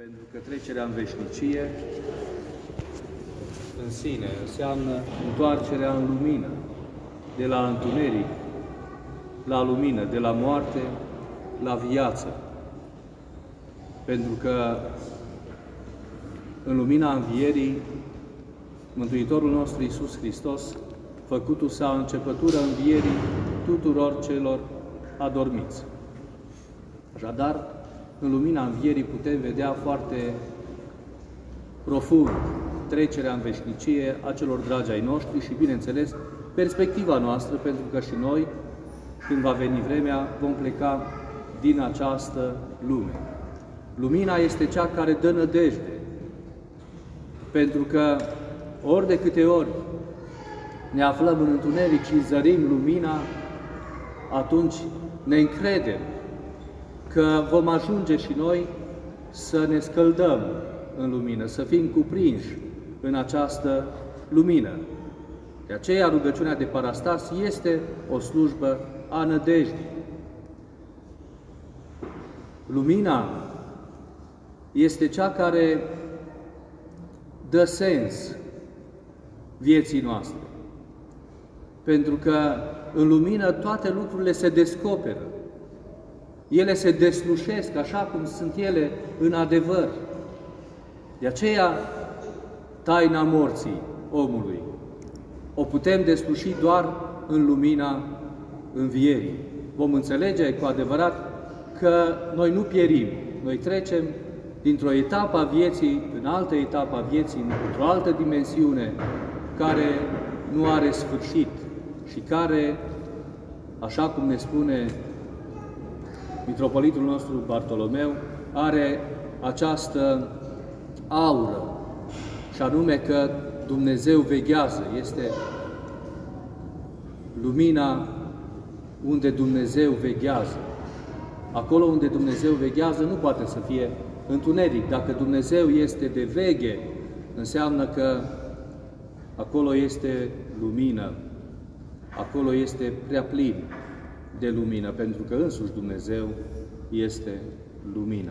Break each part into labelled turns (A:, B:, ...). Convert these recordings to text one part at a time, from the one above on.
A: Pentru că trecerea în veșnicie în sine înseamnă întoarcerea în lumină, de la întuneric la lumină, de la moarte la viață. Pentru că în lumina învierii, Mântuitorul nostru Iisus Hristos, făcutul s-a începătură învierii tuturor celor adormiți. Așadar, în lumina învierii putem vedea foarte profund trecerea în veșnicie a celor dragi ai noștri și, bineînțeles, perspectiva noastră, pentru că și noi, când va veni vremea, vom pleca din această lume. Lumina este cea care dă nădejde, pentru că ori de câte ori ne aflăm în întuneric și zărim lumina, atunci ne încredem că vom ajunge și noi să ne scăldăm în lumină, să fim cuprinși în această lumină. De aceea, rugăciunea de Parastas este o slujbă a nădejdii. Lumina este cea care dă sens vieții noastre, pentru că în lumină toate lucrurile se descoperă. Ele se deslușesc așa cum sunt ele în adevăr. De aceea, taina morții omului o putem desluși doar în lumina învierii. Vom înțelege cu adevărat că noi nu pierim, noi trecem dintr-o etapă a vieții în altă etapă a vieții, într-o altă dimensiune care nu are sfârșit și care, așa cum ne spune mitropolitul nostru Bartolomeu, are această aură, și anume că Dumnezeu veghează. Este lumina unde Dumnezeu veghează. Acolo unde Dumnezeu veghează nu poate să fie întuneric. Dacă Dumnezeu este de veghe, înseamnă că acolo este lumină. Acolo este prea plin de lumină, pentru că însuși Dumnezeu este lumina.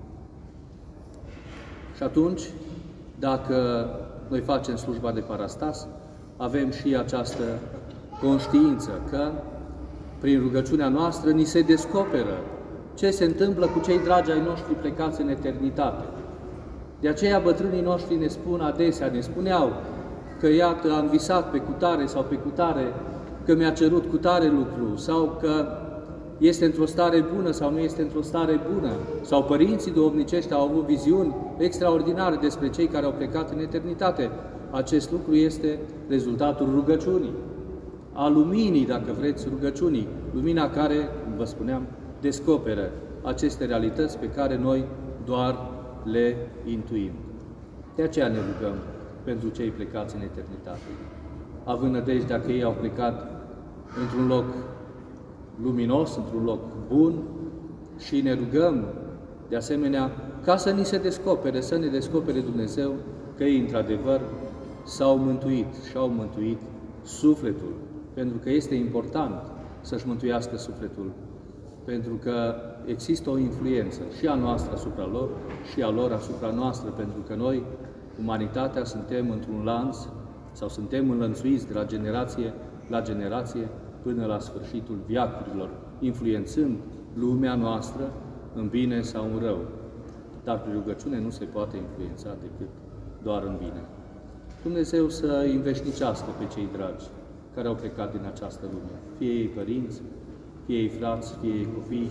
A: Și atunci, dacă noi facem slujba de Parastas, avem și această conștiință că prin rugăciunea noastră ni se descoperă ce se întâmplă cu cei dragi ai noștri plecați în eternitate. De aceea bătrânii noștri ne spun adesea, ne spuneau că iată, am visat pe cutare sau pe cutare, că mi-a cerut cutare lucru, sau că este într-o stare bună sau nu este într-o stare bună, sau părinții duhovnicești au avut viziuni extraordinare despre cei care au plecat în eternitate. Acest lucru este rezultatul rugăciunii, a luminii, dacă vreți, rugăciunii, lumina care, cum vă spuneam, descoperă aceste realități pe care noi doar le intuim. De aceea ne rugăm pentru cei plecați în eternitate, având nădejdea că ei au plecat într-un loc luminos, într-un loc bun, și ne rugăm, de asemenea, ca să ni se descopere, să ne descopere Dumnezeu că ei, într-adevăr, s-au mântuit și au mântuit sufletul, pentru că este important să-și mântuiască sufletul, pentru că există o influență și a noastră asupra lor și a lor asupra noastră, pentru că noi, umanitatea, suntem într-un lanț sau suntem înlănțuiți de la generație la generație până la sfârșitul veacurilor, influențând lumea noastră în bine sau în rău. Dar prin rugăciune nu se poate influența decât doar în bine. Dumnezeu să îi înveșnicească pe cei dragi care au plecat din această lume, fie ei părinți, fie ei frați, fie ei copii,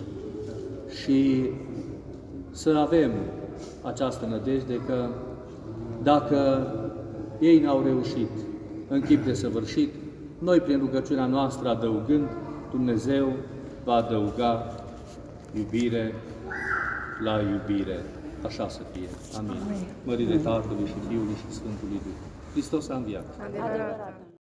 A: și să avem această nădejde că dacă ei n-au reușit în chip desăvârșit, noi, prin rugăciunea noastră adăugând, Dumnezeu va adăuga iubire la iubire. Așa să fie. Amin. Mărire Tatălui și Fiului și Sfântului Duh. Hristos a înviat.